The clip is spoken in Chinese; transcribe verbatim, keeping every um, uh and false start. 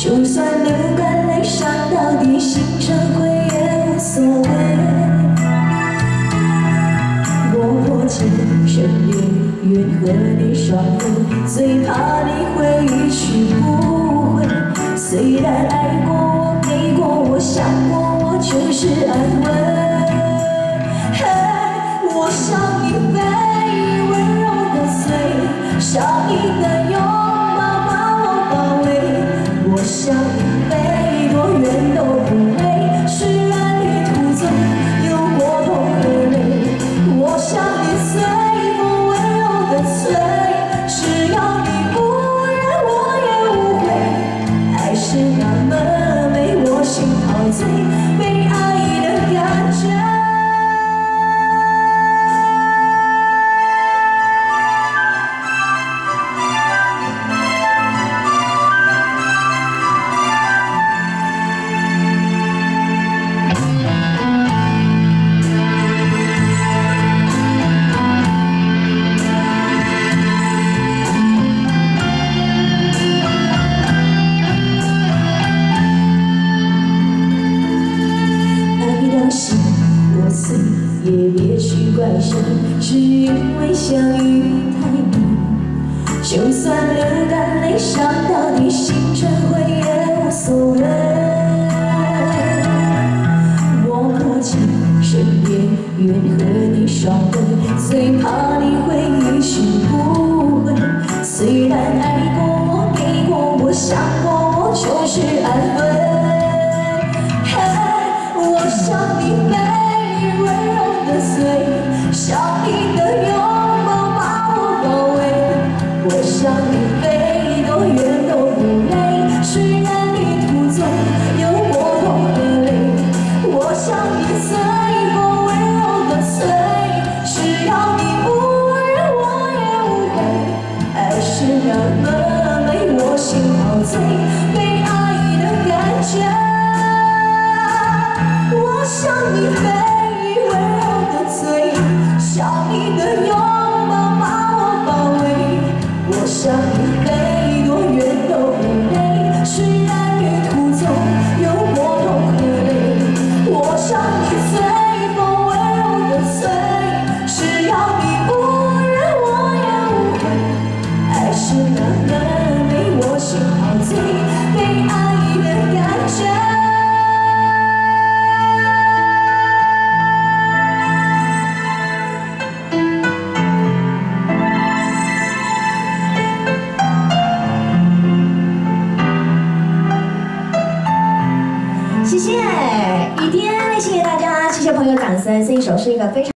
就算流干泪伤到底，心成灰也无所谓。我破茧成蝶，愿和你双飞，最怕你会一去不回。虽然爱过我，给过我，想过我，全是安慰。我向你飞，温柔的醉，上瘾的拥抱把我包围。我向你飞，多远都不累，是赧旅途中有过痛和泪。我向你随风温柔的醉，只要你不认我也无悔。爱是那么美，我心陶醉，被爱的感觉。也别去怪谁，只因为相遇太美。就算流干泪伤到底，心成灰也无所谓。我破茧成蝶，愿和你双飞，最怕你会一去不回。虽然爱过我，给过我，想过我，就是安慰。我向你飞，温柔的醉，上瘾的拥抱把我包围。我向你飞，多远都不累，虽然旅途中有过痛和泪。我向你随风温柔的醉，只要你不认我也无悔。爱是那么美，我心陶醉，被爱的感觉。我向你飞，温柔的醉，像你的拥抱把我包围。我向你飞，多远都不累，虽然旅途中有过痛和泪。我向你随风温柔的醉，只要你不认我也无悔。爱是那么美，我心陶醉，被爱的感觉。谢谢雨天，谢谢大家，谢谢朋友掌声。这一首是一个非常。